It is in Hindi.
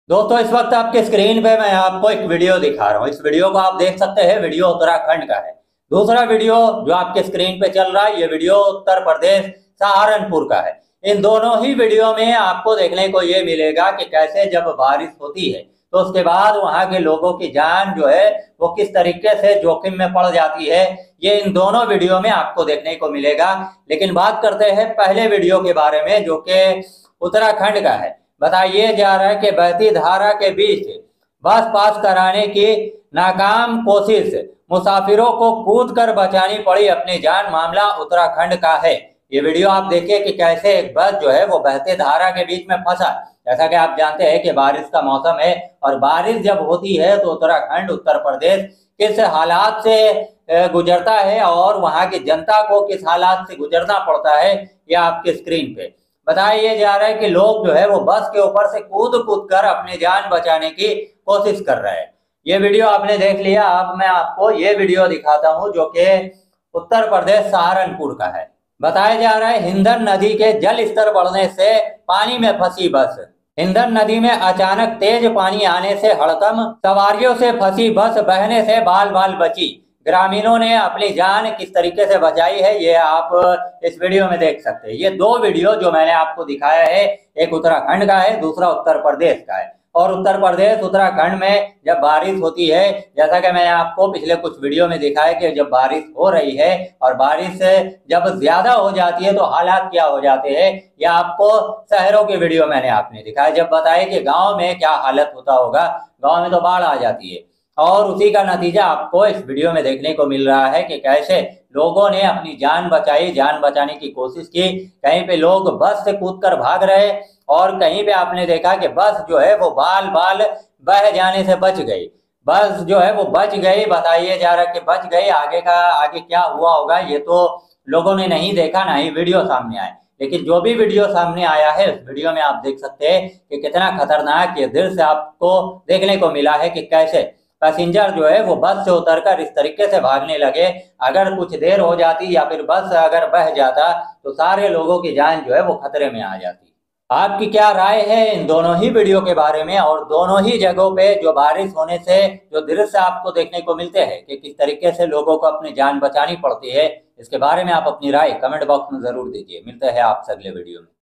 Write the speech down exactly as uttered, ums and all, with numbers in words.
दोस्तों इस वक्त आपके स्क्रीन पे मैं आपको एक वीडियो दिखा रहा हूँ। इस वीडियो को आप देख सकते हैं, वीडियो उत्तराखंड का है। दूसरा वीडियो जो आपके स्क्रीन पे चल रहा है, ये वीडियो उत्तर प्रदेश सहारनपुर का है। इन दोनों ही वीडियो में आपको देखने को ये मिलेगा कि कैसे जब बारिश होती है तो उसके बाद वहां के लोगों की जान जो है वो किस तरीके से जोखिम में पड़ जाती है, ये इन दोनों वीडियो में आपको देखने को मिलेगा। लेकिन बात करते हैं पहले वीडियो के बारे में, जो कि उत्तराखंड का है। बताइए जा रहा है कि बहती धारा के बीच बस पास कराने की नाकाम कोशिश, मुसाफिरों को कूद कर बचानी पड़ी अपनी जान। मामला उत्तराखंड का है। ये वीडियो आप देखिए कि कैसे एक बस जो है वो बहती धारा के बीच में फंसा। जैसा कि आप जानते हैं कि बारिश का मौसम है और बारिश जब होती है तो उत्तराखंड उत्तर प्रदेश किस हालात से गुजरता है और वहां की जनता को किस हालात से गुजरना पड़ता है, यह आपके स्क्रीन पे बताया जा रहा है कि लोग जो है वो बस के ऊपर से कूद कूद कर अपनी जान बचाने की कोशिश कर रहे हैं। ये वीडियो आपने देख लिया। अब मैं आपको ये वीडियो दिखाता हूं जो कि उत्तर प्रदेश सहारनपुर का है। बताया जा रहा है हिंदन नदी के जल स्तर बढ़ने से पानी में फंसी बस। हिंदन नदी में अचानक तेज पानी आने से हड़कम, सवारियों से फंसी बस बहने से बाल बाल बची। ग्रामीणों ने अपनी जान किस तरीके से बचाई है ये आप इस वीडियो में देख सकते हैं। ये दो वीडियो जो मैंने आपको दिखाया है, एक उत्तराखंड का है, दूसरा उत्तर प्रदेश का है। और उत्तर प्रदेश उत्तराखंड में जब बारिश होती है, जैसा कि मैंने आपको पिछले कुछ वीडियो में दिखाया कि जब बारिश हो रही है और बारिश जब ज्यादा हो जाती है तो हालात क्या हो जाते हैं, या आपको शहरों के वीडियो मैंने आपने दिखाया। जब बताए कि गाँव में क्या हालत होता होगा, गाँव में तो बाढ़ आ जाती है। और उसी का नतीजा आपको इस वीडियो में देखने को मिल रहा है कि कैसे लोगों ने अपनी जान बचाई, जान बचाने की कोशिश की। कहीं पे लोग बस से कूदकर भाग रहे और कहीं पे आपने देखा कि बस जो है वो बाल बाल बह जाने से बच गई। बस जो है वो बच गई, बताइए जा रहा है कि बच गई। आगे का आगे क्या हुआ होगा ये तो लोगों ने नहीं देखा, ना ही वीडियो सामने आए। लेकिन जो भी वीडियो सामने आया है उस वीडियो में आप देख सकते हैं कि कितना खतरनाक ये दृश्य आपको देखने को मिला है कि कैसे पैसेंजर जो है वो बस से उतरकर इस तरीके से भागने लगे। अगर कुछ देर हो जाती या फिर बस अगर बह जाता तो सारे लोगों की जान जो है वो खतरे में आ जाती। आपकी क्या राय है इन दोनों ही वीडियो के बारे में, और दोनों ही जगहों पे जो बारिश होने से जो दृश्य आपको देखने को मिलते हैं कि किस तरीके से लोगों को अपनी जान बचानी पड़ती है, इसके बारे में आप अपनी राय कमेंट बॉक्स में जरूर दीजिए। मिलते हैं आपसे अगले वीडियो में।